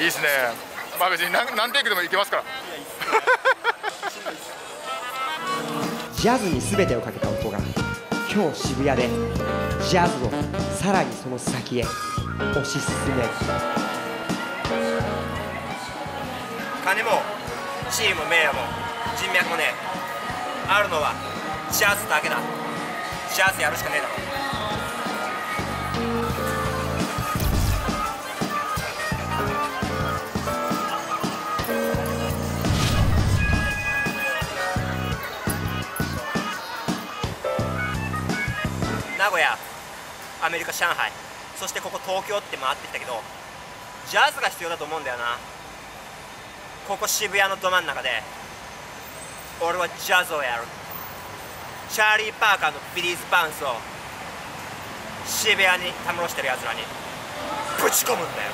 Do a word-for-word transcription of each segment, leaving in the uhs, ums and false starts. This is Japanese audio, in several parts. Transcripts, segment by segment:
いいですね。まあ別に何何テイクでもいけますから。 ジャズに全てをかけた男が今日渋谷でジャズをさらにその先へ推し進める。 金も地位も名誉も人脈もねえ、あるのはジャズだけだ。ジャズやるしかねえだろ。名古屋、アメリカ、上海、そしてここ東京って回ってきたけど、ジャズが必要だと思うんだよな。ここ渋谷のど真ん中で俺はジャズをやる。チャーリー・パーカーのビリーズ・バウンスを渋谷にたむろしてるやつらにぶち込むんだよ。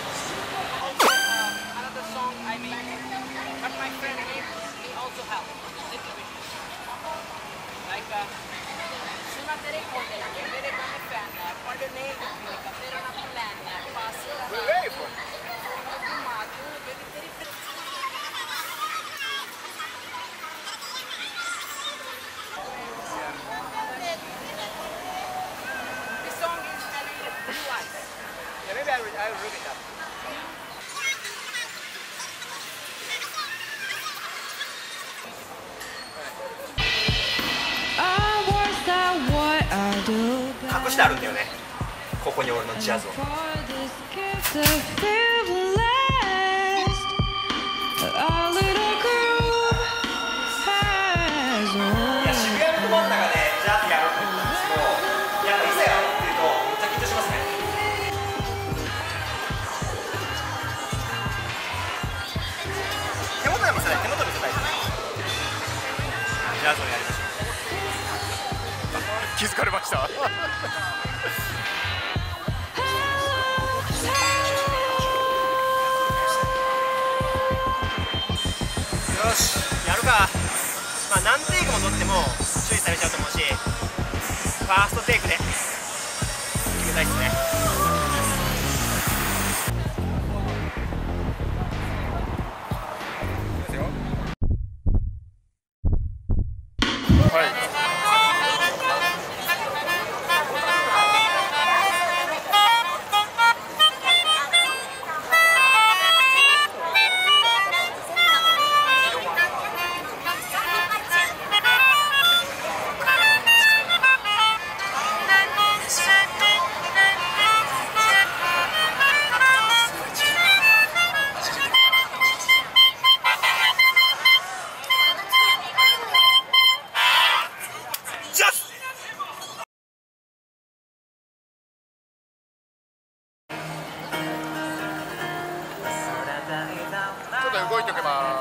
隠してあるんだよね、ここに俺のジャズを。いや、渋谷のど真ん中でジャズやるって言ったんですけど、いや、いざやるっていうとめっちゃ緊張しますね。手元で見せたい、手元見せたいですね。ジャズをやりましょう。 気づかれました。 よし、やるか。まあ何テイクも取っても注意されちゃうと思うし、ファーストテイクで決めたいですね。 はい。ちょっと動いておきます。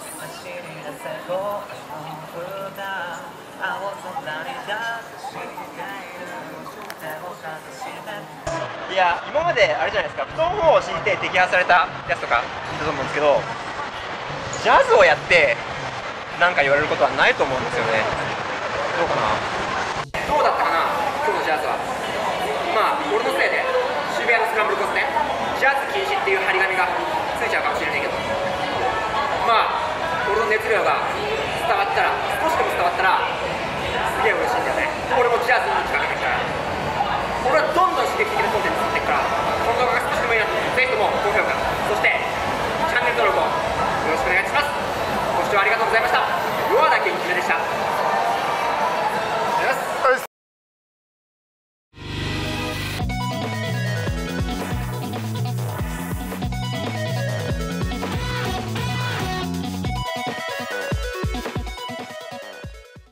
いや、今まであれじゃないですか、布団を敷いて摘発されたやつとかだと思うんですけど、ジャズをやって何か言われることはないと思うんですよね。どうかな。どうだったかな、今日のジャズは。まあ俺のせいで渋谷のスクランブル交差点ジャズ禁止っていう張り紙がついちゃうかもしれないけど、まあ俺の熱量が伝わったら、少しでも伝わったらすげえ嬉しいんだよね。俺もジャズに近めてるから、俺はどんどん刺激的なコンテンツ作っていくから、この動画が少しでもいいなと思って、ぜひとも高評価、そしてチャンネル登録をよろしくお願いします。ご視聴ありがとうございました。ヨアダケンキメでした。